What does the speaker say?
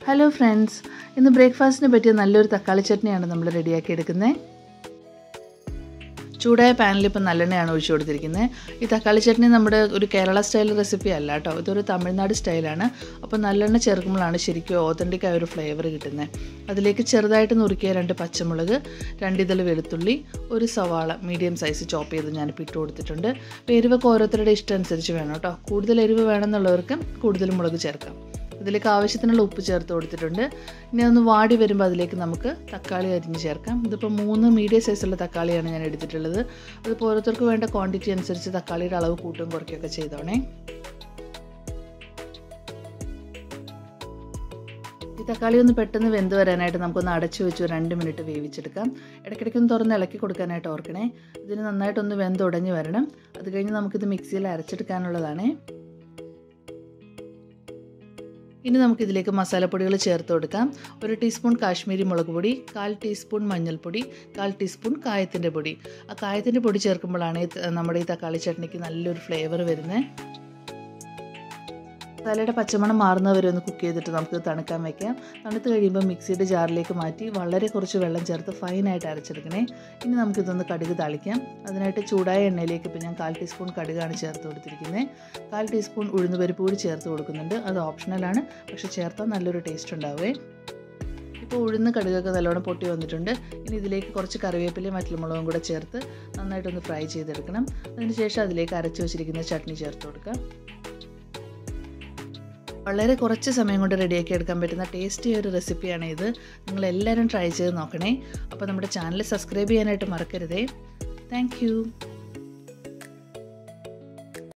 Hello friends, ഇന്ന് ബ്രേക്ക്ഫാസ്റ്റിന് പറ്റിയ നല്ലൊരു തക്കാളി ചട്നിയാണ് നമ്മൾ റെഡിയാക്കി എടുക്കുന്നത്. ചൂടായ പാനിൽ ഇപ്പോൾ നല്ലെണ്ണയാണ് ഒഴിച്ചു കൊടുത്തിരിക്കുന്നത്. ഈ തക്കാളി ചട്നി നമ്മുടെ ഒരു കേരള സ്റ്റൈൽ റെസിപ്പി അല്ല കേട്ടോ, ഇതൊരു തമിഴ്നാട് സ്റ്റൈലാണ്. അപ്പോൾ നല്ലെണ്ണ ചേർക്കുമ്പോഴാണ് ശരിക്കും ഓതൻറ്റിക് ആയ ഒരു ഫ്ലേവർ കിട്ടുന്നത്. അതിലേക്ക് ചെറുതായിട്ട് നുറുക്കിയ 2 പച്ചമുളക്, 2 ഇതൾ വെളുത്തുള്ളി, ഒരു സവാള മീഡിയം സൈസ് ചോപ്പ് ചെയ്ത് ഞാനിപ്പോൾ ഇട്ട് കൊടുത്തിട്ടുണ്ട്. അപ്പോൾ എരിവൊക്കെ ഓരോരുത്തരുടെ ഇഷ്ടം അനുസരിച്ച് വേണം കേട്ടോ. കൂടുതൽ എരിവ് വേണമെന്നുള്ളവർക്ക് കൂടുതൽ മുളക് ചേർക്കാം. ഇതിലേക്ക് ആവശ്യത്തിനുള്ള ഉപ്പ് ചേർത്ത് കൊടുത്തിട്ടുണ്ട്. ഇനി അതൊന്ന് വാടി വരുമ്പോൾ അതിലേക്ക് നമുക്ക് തക്കാളി അരിഞ്ഞ് ചേർക്കാം. ഇതിപ്പോൾ 3 മീഡിയം സൈസുള്ള തക്കാളിയാണ് ഞാൻ എടുത്തിട്ടുള്ളത്. അതിപ്പോൾ ഓരോരുത്തർക്ക് വേണ്ട ക്വാണ്ടിറ്റി അനുസരിച്ച് തക്കാളിയുടെ അളവ് കൂട്ടും കുറയ്ക്കുകയൊക്കെ ചെയ്തോണേ. ഈ തക്കാളി ഒന്ന് പെട്ടെന്ന് വെന്ത് വരാനായിട്ട് നമുക്കൊന്ന് അടച്ചു വെച്ച് 2 മിനിറ്റ് വേവിച്ചെടുക്കാം. ഇടയ്ക്കിടയ്ക്കൊന്ന് തുറന്ന് ഇളക്കി കൊടുക്കാനായിട്ട് ഓർക്കണേ. ഇതിന് നന്നായിട്ടൊന്ന് വെന്തുടഞ്ഞ് വരണം. അത് കഴിഞ്ഞ് നമുക്കിത് മിക്സിയിൽ അരച്ചെടുക്കാനുള്ളതാണ്. ഇനി നമുക്കിതിലേക്ക് മസാലപ്പൊടികൾ ചേർത്ത് കൊടുക്കാം. 1 ടീസ്പൂൺ കാശ്മീരി മുളക് പൊടി, 1/4 ടീസ്പൂൺ മഞ്ഞൾപ്പൊടി, 1/4 ടീസ്പൂൺ കായത്തിൻ്റെ പൊടി. ആ കായത്തിൻ്റെ പൊടി ചേർക്കുമ്പോഴാണ് നമ്മുടെ ഈ തക്കാളി ചട്നിക്ക് നല്ലൊരു ഫ്ലേവർ വരുന്നത്. മസാലയുടെ പച്ചമണം മാറുന്നവരെ ഒന്ന് കുക്ക് ചെയ്തിട്ട് നമുക്ക് തണുക്കാൻ വയ്ക്കാം. തണുത്ത് കഴിയുമ്പോൾ മിക്സിയുടെ ജാറിലേക്ക് മാറ്റി വളരെ കുറച്ച് വെള്ളം ചേർത്ത് ഫൈനായിട്ട് അരച്ചെടുക്കണേ. ഇനി നമുക്കിതൊന്ന് കടുക് താളിക്കാം. അതിനായിട്ട് ചൂടായ എണ്ണയിലേക്ക് ഇപ്പോൾ ഞാൻ 1/4 ടീസ്പൂൺ കടുകാണ് ചേർത്ത് കൊടുത്തിരിക്കുന്നത്. 1/4 ടീസ്പൂൺ ഉഴുന്നുപരിപ്പ് കൂടി ചേർത്ത് കൊടുക്കുന്നുണ്ട്. അത് ഓപ്ഷണലാണ്, പക്ഷേ ചേർത്താൽ നല്ലൊരു ടേസ്റ്റ് ഉണ്ടാവേ. ഇപ്പോൾ ഉഴുന്ന് കടുകൊക്കെ നല്ലോണം പൊട്ടി വന്നിട്ടുണ്ട്. ഇനി ഇതിലേക്ക് കുറച്ച് കറിവേപ്പിലയും വറ്റൽമുളകും കൂടെ ചേർത്ത് നന്നായിട്ടൊന്ന് ഫ്രൈ ചെയ്തെടുക്കണം. അതിനുശേഷം അതിലേക്ക് അരച്ച് വെച്ചിരിക്കുന്ന ചട്നി ചേർത്ത് കൊടുക്കാം. വളരെ കുറച്ച് സമയം കൊണ്ട് റെഡിയാക്കി എടുക്കാൻ പറ്റുന്ന ടേസ്റ്റി ഒരു റെസിപ്പിയാണ് ഇത്. നിങ്ങളെല്ലാവരും ട്രൈ ചെയ്ത് നോക്കണേ. അപ്പോൾ നമ്മുടെ ചാനൽ സബ്സ്ക്രൈബ് ചെയ്യാനായിട്ട് മറക്കരുതേ. താങ്ക്